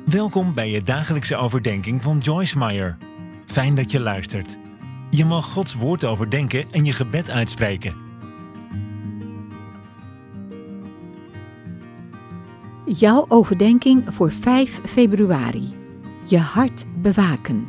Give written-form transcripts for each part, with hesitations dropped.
Welkom bij je dagelijkse overdenking van Joyce Meyer. Fijn dat je luistert. Je mag Gods woord overdenken en je gebed uitspreken. Jouw overdenking voor 5 februari. Je hart bewaken.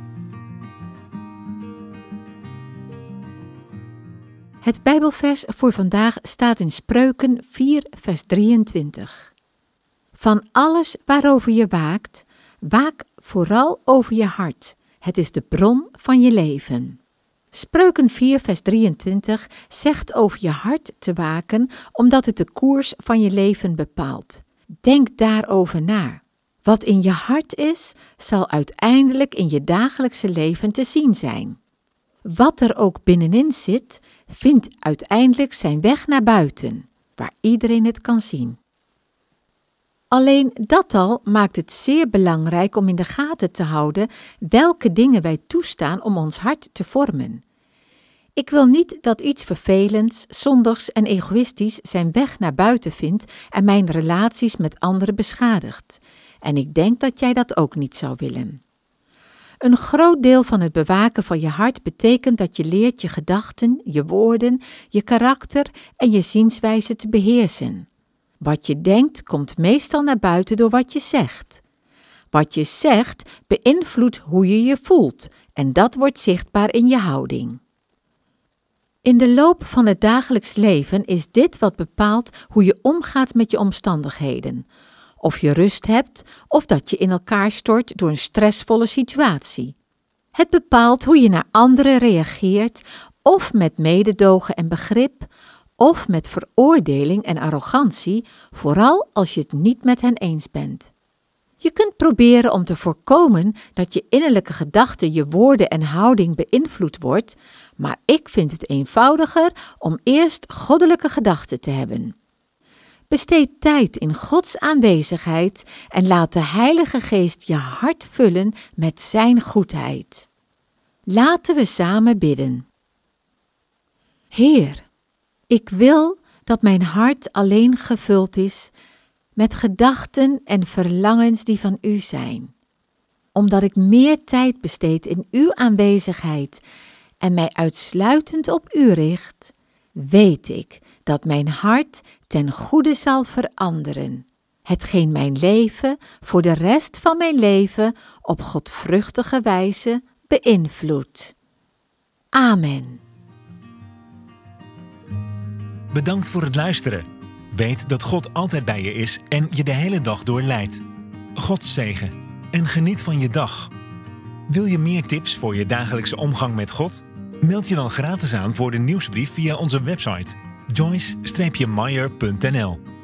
Het Bijbelvers voor vandaag staat in Spreuken 4, vers 23. Van alles waarover je waakt, waak vooral over je hart. Het is de bron van je leven. Spreuken 4, vers 23 zegt over je hart te waken, omdat het de koers van je leven bepaalt. Denk daarover na. Wat in je hart is, zal uiteindelijk in je dagelijkse leven te zien zijn. Wat er ook binnenin zit, vindt uiteindelijk zijn weg naar buiten, waar iedereen het kan zien. Alleen dat al maakt het zeer belangrijk om in de gaten te houden welke dingen wij toestaan om ons hart te vormen. Ik wil niet dat iets vervelends, zondigs en egoïstisch zijn weg naar buiten vindt en mijn relaties met anderen beschadigt. En ik denk dat jij dat ook niet zou willen. Een groot deel van het bewaken van je hart betekent dat je leert je gedachten, je woorden, je karakter en je zienswijze te beheersen. Wat je denkt komt meestal naar buiten door wat je zegt. Wat je zegt beïnvloedt hoe je je voelt en dat wordt zichtbaar in je houding. In de loop van het dagelijks leven is dit wat bepaalt hoe je omgaat met je omstandigheden. Of je rust hebt of dat je in elkaar stort door een stressvolle situatie. Het bepaalt hoe je naar anderen reageert, of met mededogen en begrip, of met veroordeling en arrogantie, vooral als je het niet met hen eens bent. Je kunt proberen om te voorkomen dat je innerlijke gedachten je woorden en houding beïnvloed wordt, maar ik vind het eenvoudiger om eerst goddelijke gedachten te hebben. Besteed tijd in Gods aanwezigheid en laat de Heilige Geest je hart vullen met zijn goedheid. Laten we samen bidden. Heer, ik wil dat mijn hart alleen gevuld is met gedachten en verlangens die van u zijn. Omdat ik meer tijd besteed in uw aanwezigheid en mij uitsluitend op u richt, weet ik dat mijn hart ten goede zal veranderen, hetgeen mijn leven voor de rest van mijn leven op godvruchtige wijze beïnvloedt. Amen. Bedankt voor het luisteren. Weet dat God altijd bij je is en je de hele dag door leidt. Gods zegen en geniet van je dag. Wil je meer tips voor je dagelijkse omgang met God? Meld je dan gratis aan voor de nieuwsbrief via onze website joyce-meyer.nl.